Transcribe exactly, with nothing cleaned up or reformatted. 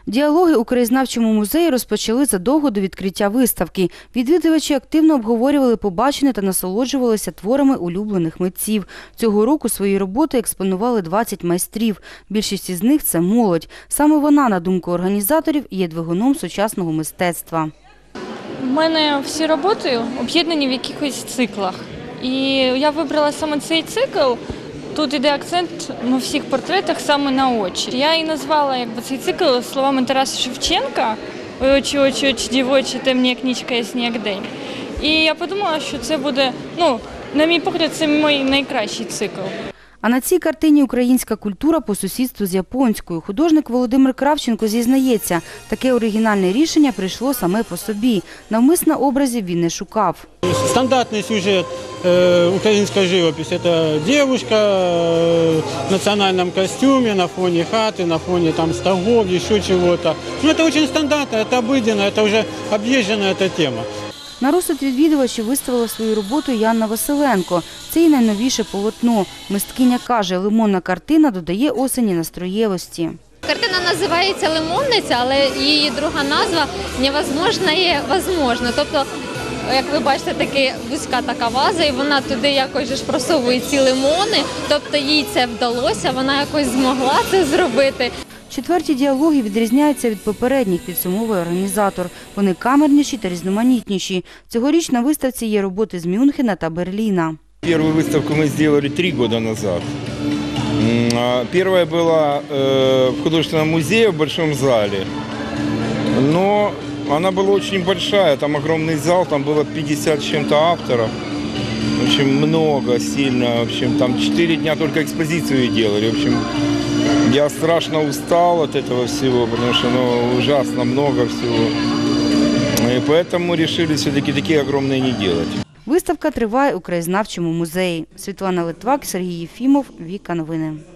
Діалоги у краєзнавчому музеї розпочали задовго до відкриття виставки. Відвідувачі активно обговорювали побачене та насолоджувалися творами улюблених митців. Цього року свої роботи експонували двадцять майстрів. Більшість із них – це молодь. Саме вона, на думку організаторів, є двигуном сучасного мистецтва. У мене всі роботи об'єднані в якихось циклах. І я вибрала саме цей цикл. Тут йде акцент на всіх портретах саме на очі. Я і назвала якби, цей цикл словами Тараса Шевченка «Очі, очі, очі, дівочі, темні, як нічка, ясні, як день». І я подумала, що це буде, ну, на мій погляд, це мій найкращий цикл. А на цій картині українська культура по сусідству з японською. Художник Володимир Кравченко зізнається, таке оригінальне рішення прийшло саме по собі. Навмисно образів він не шукав. Стандартный сюжет э, украинской живописи – это девушка э, в национальном костюме на фоне хаты, на фоне там стогов, еще чего-то. Ну, это очень стандартно, это обыденно, это уже объезженная эта тема. На розсуд відвідувачів виставила свою роботу Янна Василенко. Це її найновіше полотно. Мисткиня каже, лимонна картина додає осені настроєвості. Картина називається «Лимонниця», але її друга назва «Невозможне возможно». Тобто, як ви бачите, таки вузька така ваза, і вона туди якось ж просовує ці лимони. Тобто їй це вдалося, вона якось змогла це зробити. Четверті діалоги відрізняються від попередніх, підсумовує організатор. Вони камерніші та різноманітніші. Цьогоріч на виставці є роботи з Мюнхена та Берліна. Першу виставку ми зробили три роки назад. Первая была в художественном музее в большом зале, но она была очень большая, там огромный зал, там было пятьдесят с чем-то авторов, в общем, много, сильно, в общем, там четыре дня только экспозицию делали, в общем, я страшно устал от этого всего, потому что ну, ужасно много всего, и поэтому решили все-таки такие огромные не делать. Виставка триває у краєзнавчому музеї. Світлана Литвак, Сергій Єфімов, Віка Новини.